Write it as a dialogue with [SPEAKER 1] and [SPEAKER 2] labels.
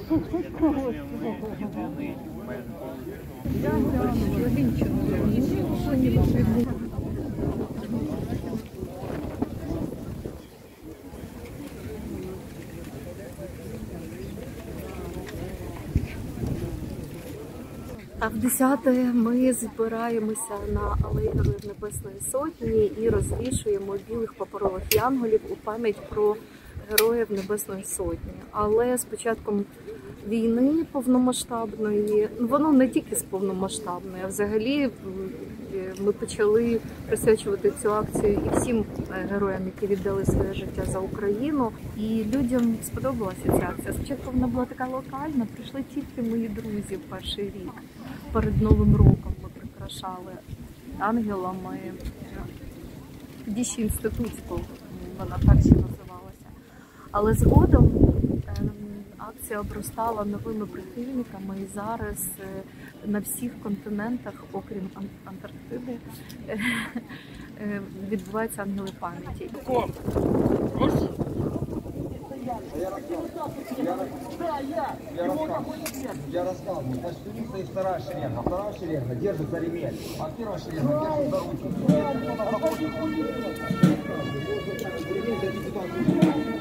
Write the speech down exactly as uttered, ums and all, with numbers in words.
[SPEAKER 1] А в десяте ми збираємося на Алеї Героїв Небесної Сотні і розвішуємо білих паперових янголів у пам'ять про Героїв Небесної Сотні. Але з початком війни повномасштабної, воно не тільки з повномасштабної, а взагалі ми почали присвячувати цю акцію і всім героям, які віддали своє життя за Україну. І людям сподобалася ця акція. Спочатку вона була така локальна, прийшли тільки мої друзі в перший рік. Перед Новим роком ми прикрашали ангелами Діщі інститутську, вона так ще називалася. Але згодом акція обростала новими прихильниками і зараз на всіх континентах, окрім Антарктиди, відбуваються ангели пам'яті.
[SPEAKER 2] Я рассказываю. Значит, у них стоит вторая шеренга. Вторая шеренга держит за ремень, а первая шеренга держит за руки.